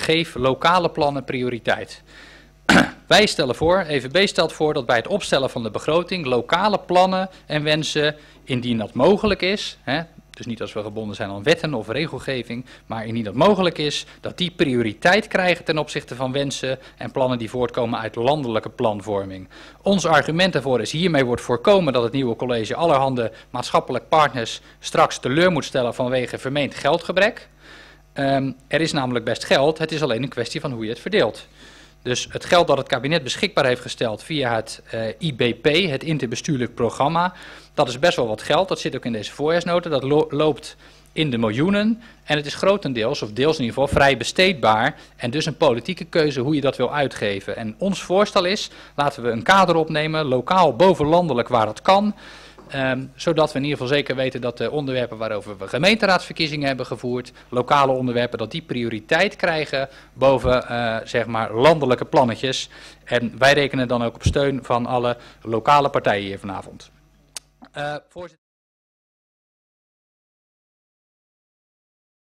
geef lokale plannen prioriteit. Wij stellen voor, EVB stelt voor dat bij het opstellen van de begroting lokale plannen en wensen, indien dat mogelijk is, dus niet als we gebonden zijn aan wetten of regelgeving, maar indien dat mogelijk is, dat die prioriteit krijgen ten opzichte van wensen en plannen die voortkomen uit landelijke planvorming. Ons argument daarvoor is: hiermee wordt voorkomen dat het nieuwe college allerhande maatschappelijk partners straks teleur moet stellen vanwege vermeend geldgebrek. Er is namelijk best geld, het is alleen een kwestie van hoe je het verdeelt. Dus het geld dat het kabinet beschikbaar heeft gesteld via het IBP, het interbestuurlijk programma, dat is best wel wat geld. Dat zit ook in deze voorjaarsnota. Dat loopt in de miljoenen. En het is grotendeels, of deels in ieder geval, vrij besteedbaar. En dus een politieke keuze hoe je dat wil uitgeven. En ons voorstel is, laten we een kader opnemen, lokaal boven landelijk waar het kan. Zodat we in ieder geval zeker weten dat de onderwerpen waarover we gemeenteraadsverkiezingen hebben gevoerd, lokale onderwerpen, dat die prioriteit krijgen boven zeg maar landelijke plannetjes. En wij rekenen dan ook op steun van alle lokale partijen hier vanavond. Voorzitter.